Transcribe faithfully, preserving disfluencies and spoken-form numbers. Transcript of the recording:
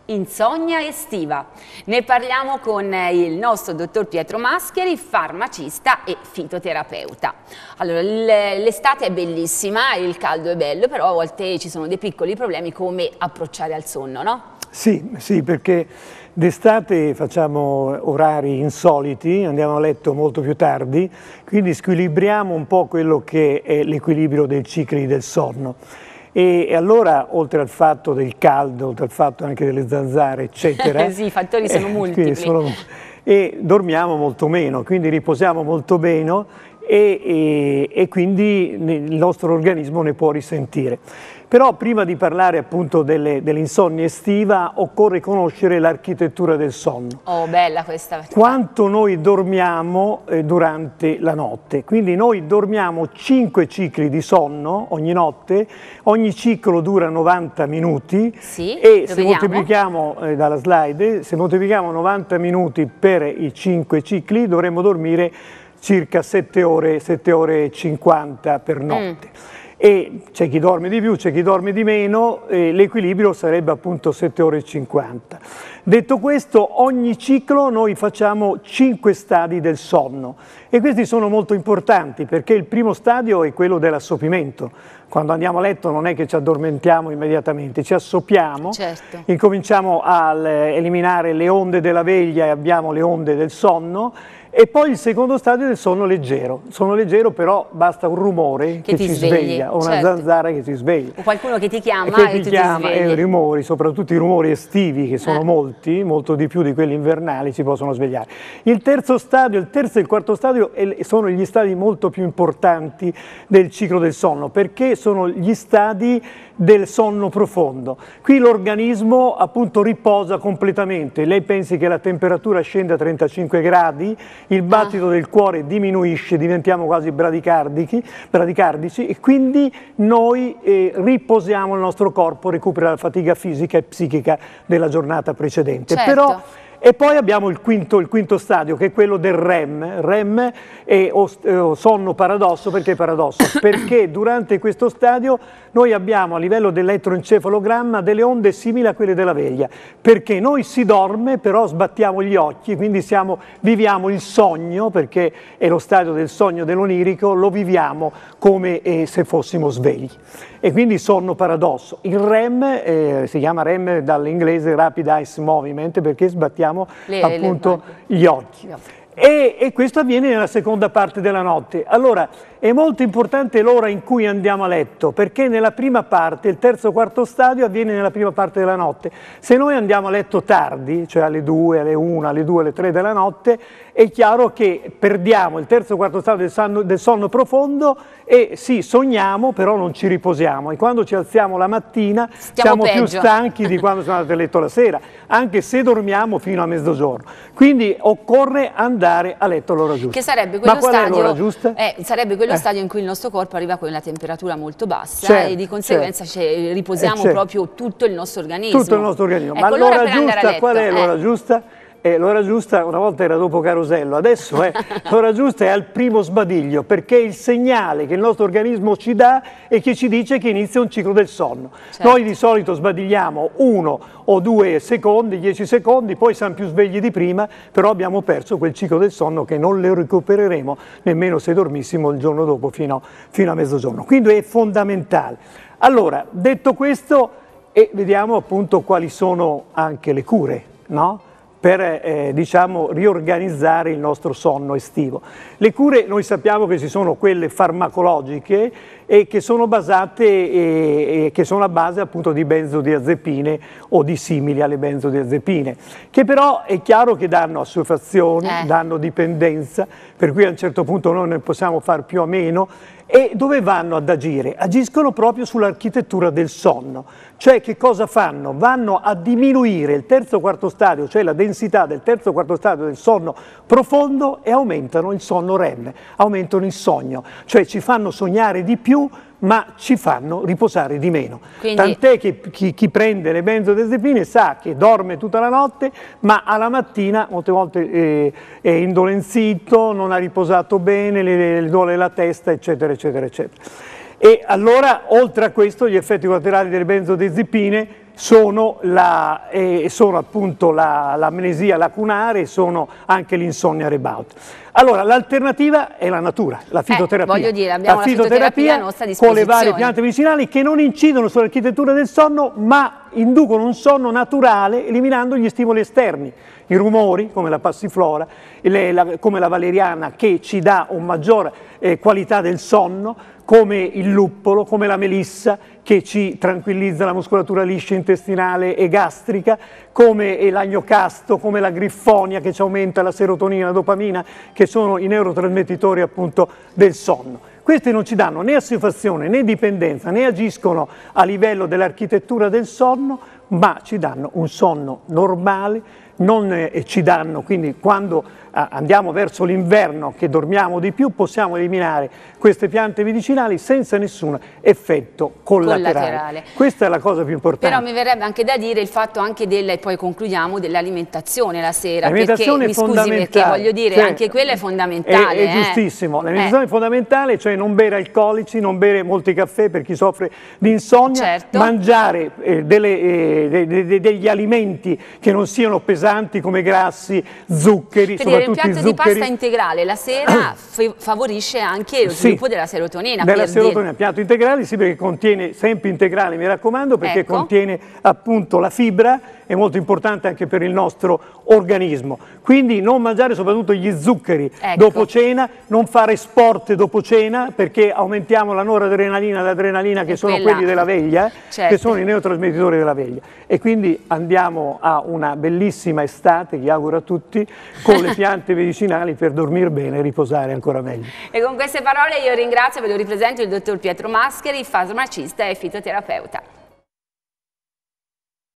Insonnia estiva. Ne parliamo con il nostro dottor Pietro Mascheri, farmacista e fitoterapeuta. Allora, l'estate è bellissima, il caldo è bello, però a volte ci sono dei piccoli problemi come approcciare al sonno, no? Sì, sì, perché d'estate facciamo orari insoliti, andiamo a letto molto più tardi, quindi squilibriamo un po' quello che è l'equilibrio dei cicli del sonno. E, e allora, oltre al fatto del caldo, oltre al fatto anche delle zanzare, eccetera, sì, i fattori sono eh, multipli. Sono, e dormiamo molto meno, quindi riposiamo molto meno e, e, e quindi il nostro organismo ne può risentire. Però prima di parlare appunto dell'insonnia estiva occorre conoscere l'architettura del sonno. Oh, bella questa. Quanto noi dormiamo eh, durante la notte. Quindi noi dormiamo cinque cicli di sonno ogni notte, ogni ciclo dura novanta minuti sì, e se moltiplichiamo, eh, dalla slide, se moltiplichiamo novanta minuti per i cinque cicli dovremmo dormire circa sette ore, sette ore e cinquanta per notte. Mm. E c'è chi dorme di più, c'è chi dorme di meno, e l'equilibrio sarebbe appunto sette ore e cinquanta. Detto questo, ogni ciclo noi facciamo cinque stadi del sonno e questi sono molto importanti perché il primo stadio è quello dell'assopimento. Quando andiamo a letto non è che ci addormentiamo immediatamente, ci assopiamo, certo. Incominciamo a eliminare le onde della veglia e abbiamo le onde del sonno. E poi il secondo stadio è del sonno leggero. Il sonno leggero però basta un rumore che, che ci svegli, sveglia, o una certo. zanzara che ci sveglia. O qualcuno che ti chiama che e ti tu chiama, ti svegli. E i rumori, soprattutto i rumori estivi che sono eh. molti, molto di più di quelli invernali, ci possono svegliare. Il terzo stadio, il terzo e il quarto stadio sono gli stadi molto più importanti del ciclo del sonno perché sono gli stadi del sonno profondo. Qui l'organismo appunto riposa completamente. Lei pensi che la temperatura scende a trentacinque gradi, il battito ah. del cuore diminuisce, diventiamo quasi bradicardici, bradicardici e quindi noi eh, riposiamo il nostro corpo, recupera la fatica fisica e psichica della giornata precedente. Certo. Però, e poi abbiamo il quinto, il quinto stadio che è quello del REM. REM è o, o sonno paradosso. Perché paradosso? Perché durante questo stadio noi abbiamo a livello dell'elettroencefalogramma delle onde simili a quelle della veglia, perché noi si dorme però sbattiamo gli occhi, quindi siamo, viviamo il sogno, perché è lo stadio del sogno dell'onirico, lo viviamo come eh, se fossimo svegli. E quindi sonno paradosso. Il REM eh, si chiama REM dall'inglese Rapid Eye Movement perché sbattiamo le, appunto le gli occhi. E, e questo avviene nella seconda parte della notte. Allora è molto importante l'ora in cui andiamo a letto perché nella prima parte, il terzo o quarto stadio avviene nella prima parte della notte. Se noi andiamo a letto tardi, cioè alle due, alle una, alle due, alle tre della notte, è chiaro che perdiamo il terzo o quarto stadio del sonno, del sonno profondo e sì, sogniamo, però non ci riposiamo. E quando ci alziamo la mattina Stiamo siamo peggio. più stanchi di quando siamo andati a letto la sera, anche se dormiamo fino a mezzogiorno. Quindi occorre andare a letto all'ora giusta. Che sarebbe quello Ma qual stadio, è l'ora giusta? Eh, sarebbe quello eh. stadio in cui il nostro corpo arriva con una temperatura molto bassa certo, e di conseguenza certo. riposiamo eh, certo. proprio tutto il nostro organismo. Tutto il nostro organismo. Ecco, Ma l'ora giusta, letto, qual è l'ora eh. giusta? Eh, l'ora giusta una volta era dopo Carosello, adesso è l'ora giusta è al primo sbadiglio perché è il segnale che il nostro organismo ci dà e che ci dice che inizia un ciclo del sonno. Certo. Noi di solito sbadigliamo uno o due secondi, dieci secondi, poi siamo più svegli di prima, però abbiamo perso quel ciclo del sonno che non lo recupereremo nemmeno se dormissimo il giorno dopo fino, fino a mezzogiorno. Quindi è fondamentale. Allora, detto questo, e vediamo appunto quali sono anche le cure, no? per eh, diciamo, riorganizzare il nostro sonno estivo. Le cure noi sappiamo che ci sono quelle farmacologiche e che sono basate e, e che sono a base appunto di benzodiazepine o di simili alle benzodiazepine, che però è chiaro che danno assuefazione, eh. danno dipendenza, per cui a un certo punto noi ne possiamo far più o meno. E dove vanno ad agire? Agiscono proprio sull'architettura del sonno, cioè che cosa fanno? Vanno a diminuire il terzo o quarto stadio, cioè la densità del terzo o quarto stadio del sonno profondo e aumentano il sonno REM, aumentano il sogno, cioè ci fanno sognare di più ma ci fanno riposare di meno. Quindi... Tant'è che chi, chi prende le benzodiazepine sa che dorme tutta la notte, ma alla mattina molte volte eh, è indolenzito, non ha riposato bene, le, le duole la testa, eccetera, eccetera, eccetera. E allora, oltre a questo, gli effetti collaterali delle benzodiazepine sono, la, eh, sono appunto l'amnesia la, lacunare e sono anche l'insonnia rebound. Allora, l'alternativa è la natura, la fitoterapia. Eh, voglio dire, abbiamo la la fitoterapia, fitoterapia a nostra disposizione. Con le varie piante medicinali che non incidono sull'architettura del sonno, ma inducono un sonno naturale eliminando gli stimoli esterni, i rumori come la passiflora, le, la, come la valeriana che ci dà una maggiore eh, qualità del sonno, come il luppolo, come la melissa che ci tranquillizza la muscolatura liscia intestinale e gastrica, come l'agnocasto, come la griffonia che ci aumenta la serotonina, la dopamina, che sono i neurotrasmettitori appunto del sonno. Questi non ci danno né assuefazione né dipendenza, né agiscono a livello dell'architettura del sonno, ma ci danno un sonno normale, non eh, ci danno, quindi quando eh, andiamo verso l'inverno che dormiamo di più possiamo eliminare queste piante medicinali senza nessun effetto collaterale. collaterale. Questa è la cosa più importante. Però mi verrebbe anche da dire il fatto anche del, e poi concludiamo, dell'alimentazione la sera, l'alimentazione perché, è mi scusi perché voglio dire, cioè, anche quella è fondamentale. È, è eh. giustissimo, l'alimentazione eh. è fondamentale, cioè non bere alcolici, non bere molti caffè per chi soffre di insonnia, certo. mangiare eh, delle, eh, de, de, de, degli alimenti che non siano pesanti come grassi, zuccheri, per soprattutto dire, il piatto i zuccheri. di pasta integrale la sera favorisce anche lo sviluppo sì, della serotonina. Della per serotonina, dire. piatto integrale sì, perché contiene, sempre integrale mi raccomando, perché ecco. contiene appunto la fibra, è molto importante anche per il nostro organismo. Quindi non mangiare soprattutto gli zuccheri ecco. dopo cena, non fare sport dopo cena perché aumentiamo la noradrenalina e l'adrenalina che e sono quella... quelli della veglia, certo. che sono i neurotrasmettitori della veglia. E quindi andiamo a una bellissima estate, che auguro a tutti, con le piante medicinali per dormire bene e riposare ancora meglio. E con queste parole io ringrazio, ve lo ripresento, il dottor Pietro Mascheri, farmacista e fitoterapeuta.